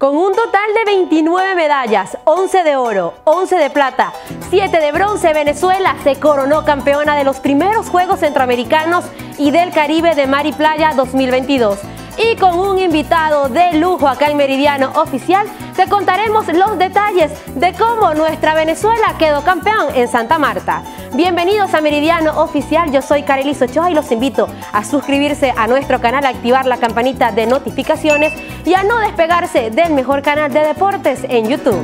Con un total de 29 medallas, 11 de oro, 11 de plata, 7 de bronce, Venezuela se coronó campeona de los primeros Juegos Centroamericanos y del Caribe de Mar y Playa 2022. Y con un invitado de lujo acá en Meridiano Oficial, te contaremos los detalles de cómo nuestra Venezuela quedó campeón en Santa Marta. Bienvenidos a Meridiano Oficial, yo soy Carelis Ochoa y los invito a suscribirse a nuestro canal, a activar la campanita de notificaciones y a no despegarse del mejor canal de deportes en YouTube.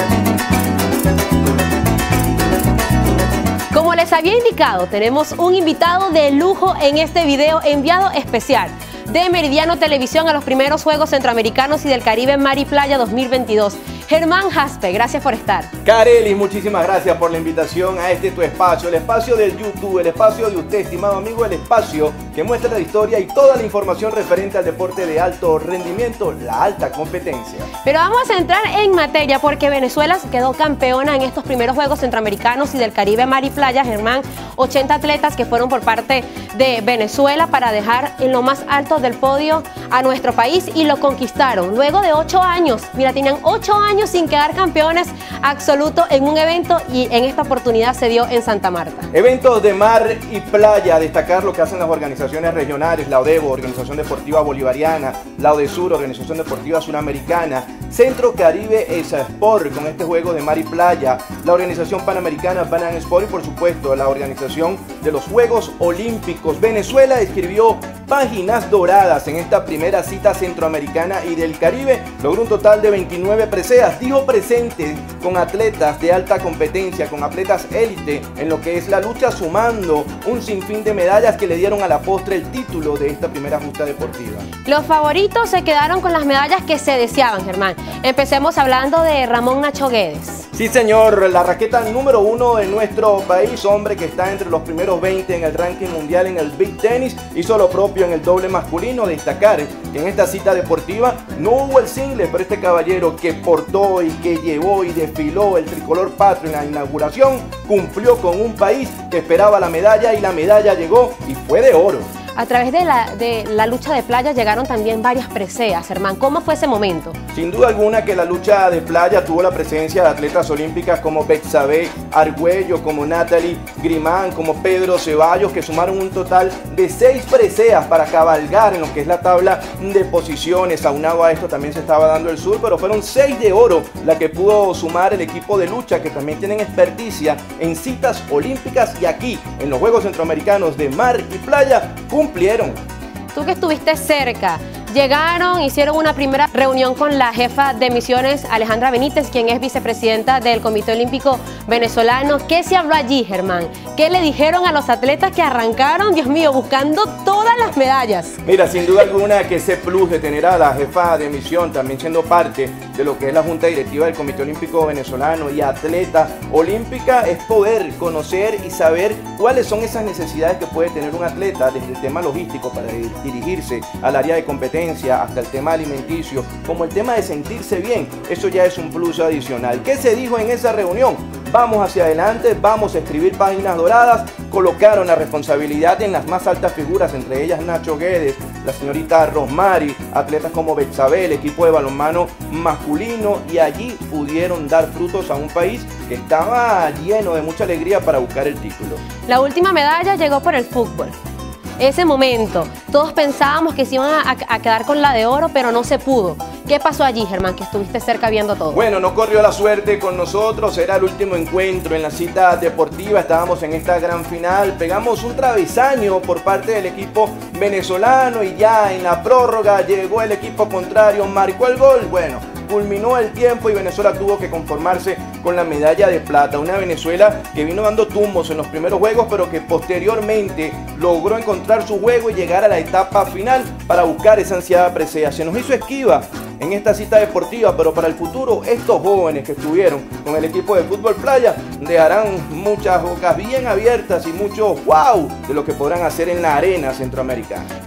Como les había indicado, tenemos un invitado de lujo en este video, enviado especial de Meridiano Televisión a los primeros Juegos Centroamericanos y del Caribe Mar y Playa 2022. Germán Jaspe, gracias por estar. Carelis, muchísimas gracias por la invitación a tu espacio, el espacio del YouTube, el espacio de usted, estimado amigo, el espacio que muestra la historia y toda la información referente al deporte de alto rendimiento, la alta competencia. Pero vamos a entrar en materia porque Venezuela quedó campeona en estos primeros Juegos Centroamericanos y del Caribe Mar y Playa. Germán, 80 atletas que fueron por parte de Venezuela para dejar en lo más alto del podio a nuestro país y lo conquistaron luego de 8 años. Mira, tenían 8 años sin quedar campeones absolutos en un evento y en esta oportunidad se dio en Santa Marta. Eventos de mar y playa, destacar lo que hacen las organizaciones regionales, la ODEBO, Organización Deportiva Bolivariana, la ODESUR, Organización Deportiva Suramericana, Centro Caribe Sport con este juego de mar y playa, la Organización Panamericana Pan Sport y por supuesto la organización de los Juegos Olímpicos. Venezuela escribió páginas doradas en esta primera cita centroamericana y del Caribe, logró un total de 29 preseas, dijo presente con atletas de alta competencia, con atletas élite en lo que es la lucha, sumando un sinfín de medallas que le dieron a la postre el título de esta primera justa deportiva. Los favoritos se quedaron con las medallas que se deseaban, Germán. Empecemos hablando de Ramón Nacho Guedes. Sí, señor, la raqueta número 1 de nuestro país, hombre que está entre los primeros 20 en el ranking mundial en el Big Tennis, hizo lo propio en el doble masculino. Destacar que en esta cita deportiva no hubo el single, pero este caballero que portó y que llevó y desfiló el tricolor patrio en la inauguración, cumplió con un país que esperaba la medalla y la medalla llegó y fue de oro. A través de la lucha de playa llegaron también varias preseas, Germán. ¿Cómo fue ese momento? Sin duda alguna que la lucha de playa tuvo la presencia de atletas olímpicas como Betsabe Argüello, como Natalie Grimán, como Pedro Ceballos, que sumaron un total de 6 preseas para cabalgar en lo que es la tabla de posiciones. Aunado a esto también se estaba dando el sur, pero fueron 6 de oro la que pudo sumar el equipo de lucha, que también tienen experticia en citas olímpicas y aquí en los Juegos Centroamericanos de Mar y Playa cumplieron. Tú que estuviste cerca, llegaron, hicieron una primera reunión con la jefa de misiones, Alejandra Benítez, quien es vicepresidenta del Comité Olímpico Venezolano. ¿Qué se habló allí, Germán? ¿Qué le dijeron a los atletas que arrancaron, Dios mío, buscando todas las medallas? Mira, sin duda alguna que ese plus de tener a la jefa de misión también siendo parte de lo que es la Junta Directiva del Comité Olímpico Venezolano y atleta olímpica es poder conocer y saber cuáles son esas necesidades que puede tener un atleta desde el tema logístico para dirigirse al área de competencia hasta el tema alimenticio, como el tema de sentirse bien. Eso ya es un plus adicional. ¿Qué se dijo en esa reunión? Vamos hacia adelante, vamos a escribir páginas doradas. Colocaron la responsabilidad en las más altas figuras, entre ellas Nacho Guedes, la señorita Rosmary, atletas como Betsabe, el equipo de balonmano masculino, y allí pudieron dar frutos a un país que estaba lleno de mucha alegría para buscar el título. La última medalla llegó por el fútbol. Ese momento, todos pensábamos que se iban a quedar con la de oro, pero no se pudo. ¿Qué pasó allí, Germán, que estuviste cerca viendo todo? Bueno, no corrió la suerte con nosotros, era el último encuentro en la cita deportiva, estábamos en esta gran final, pegamos un travesaño por parte del equipo venezolano y ya en la prórroga llegó el equipo contrario, marcó el gol. Bueno, culminó el tiempo y Venezuela tuvo que conformarse con la medalla de plata. Una Venezuela que vino dando tumbos en los primeros juegos, pero que posteriormente logró encontrar su juego y llegar a la etapa final para buscar esa ansiada presea. Se nos hizo esquiva en esta cita deportiva, pero para el futuro estos jóvenes que estuvieron con el equipo de fútbol playa dejarán muchas bocas bien abiertas y mucho wow de lo que podrán hacer en la arena centroamericana.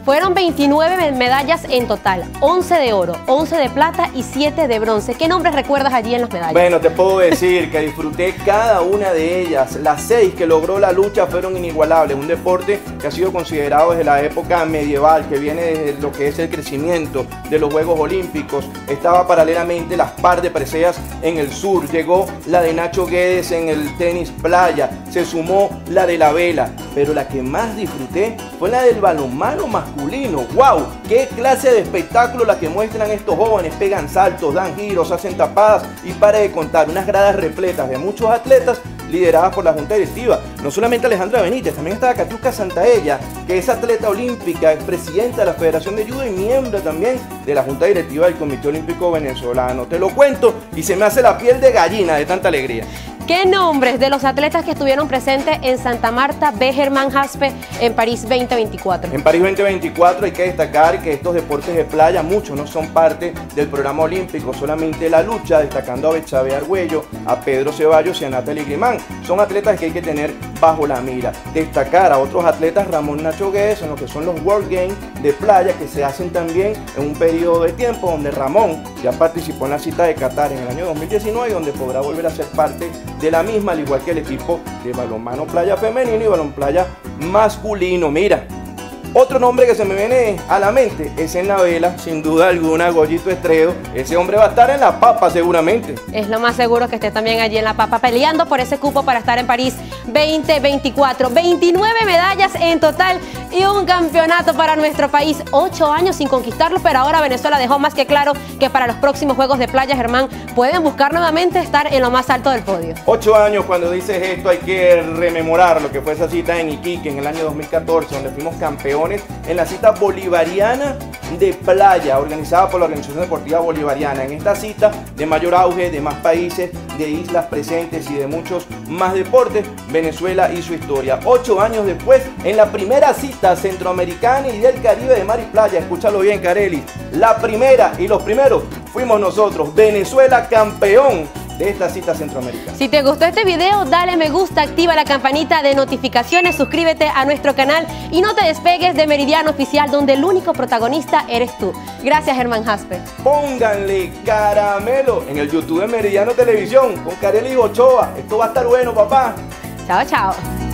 Fueron 29 medallas en total, 11 de oro, 11 de plata y 7 de bronce. ¿Qué nombres recuerdas allí en las medallas? Bueno, te puedo decir que disfruté cada una de ellas. Las 6 que logró la lucha fueron inigualables. Un deporte que ha sido considerado desde la época medieval, que viene desde lo que es el crecimiento de los Juegos Olímpicos. Estaba paralelamente las par de preseas en el sur. Llegó la de Nacho Guedes en el tenis playa. Se sumó la de la vela. Pero la que más disfruté fue la del balonmano masculino. ¡Wow! ¡Qué clase de espectáculo la que muestran estos jóvenes! Pegan saltos, dan giros, hacen tapadas y para de contar, unas gradas repletas de muchos atletas lideradas por la Junta Directiva. No solamente Alejandra Benítez, también estaba Katiuska Santaella, que es atleta olímpica, es presidenta de la Federación de Judo y miembro también de la Junta Directiva del Comité Olímpico Venezolano. Te lo cuento y se me hace la piel de gallina de tanta alegría. ¿Qué nombres de los atletas que estuvieron presentes en Santa Marta ve Germán Jaspe en París 2024? En París 2024 hay que destacar que estos deportes de playa, muchos no son parte del programa olímpico, solamente la lucha, destacando a Betsabe Argüello, a Pedro Ceballos y a Natalie Grimán. Son atletas que hay que tener bajo la mira. Destacar a otros atletas, Ramón Nacho Guedes, en lo que son los World Games de playa, que se hacen también en un periodo de tiempo donde Ramón ya participó en la cita de Qatar en el año 2019 y donde podrá volver a ser parte de la misma, al igual que el equipo de balonmano playa femenino y balón playa masculino. Mira, otro nombre que se me viene a la mente es en la vela, sin duda alguna, Goyito Estredo. Ese hombre va a estar en la papa seguramente. Es lo más seguro que esté también allí en la papa peleando por ese cupo para estar en París 2024. 29 medallas en total y un campeonato para nuestro país. 8 años sin conquistarlo, pero ahora Venezuela dejó más que claro que para los próximos Juegos de Playa, Germán, pueden buscar nuevamente estar en lo más alto del podio. 8 años, cuando dices esto hay que rememorar lo que fue esa cita en Iquique en el año 2014, donde fuimos campeones en la cita bolivariana de playa, organizada por la Organización Deportiva Bolivariana. En esta cita de mayor auge, de más países, de islas presentes y de muchos más deportes, Venezuela hizo historia. 8 años después, en la primera cita centroamericana y del Caribe de mar y playa, escúchalo bien, Carelis, la primera y los primeros fuimos nosotros, Venezuela campeón de esta cita centroamericana. Si te gustó este video, dale me gusta, activa la campanita de notificaciones, suscríbete a nuestro canal y no te despegues de Meridiano Oficial, donde el único protagonista eres tú. Gracias, Germán Jaspe. Pónganle caramelo en el YouTube de Meridiano Televisión con Carelis Ochoa. Esto va a estar bueno, papá. Chao, chao.